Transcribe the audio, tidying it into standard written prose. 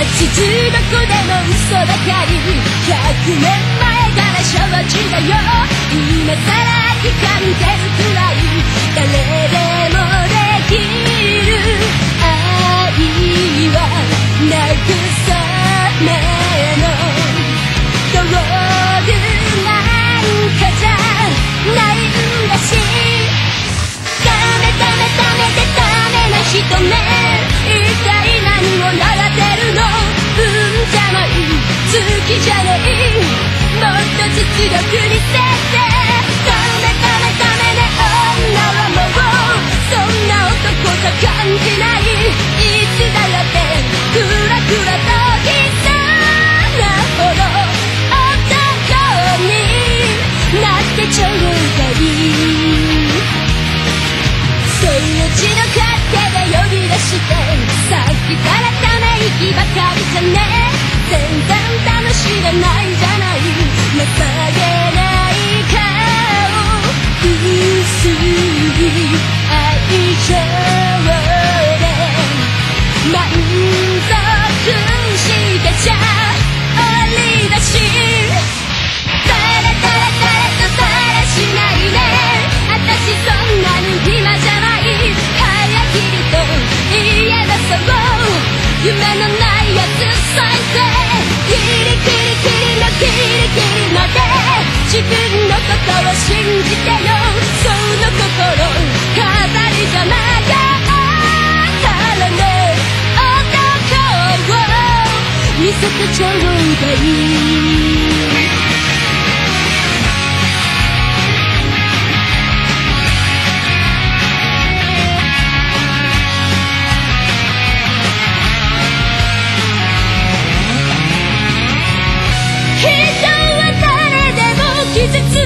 地図どこでも嘘ばかり100年前から承知だよ今さら聞かんでるくらい誰でもできる愛は慰めの道具なんかじゃないんだしダメダメダメでダメな人ね一体何を習ってるのじゃない好きじゃないもっと実力にせてダメダメダメね女はもうそんな男と感じないいつだってクラクラといそうなほど男になってちょうだいそのうちの勝手で呼び出してさっきからため息ばかりじゃね全然楽しめないじゃない情けない顔薄い愛情で満足してじゃあり出し誰と誰しないね私そんなに暇じゃない早きりと言えばそう夢のないやつ最低ギリギリギリのギリギリまで自分のことを信じてよその心飾りじゃなかったらね男を見せてちょうだい人は誰でも傷つ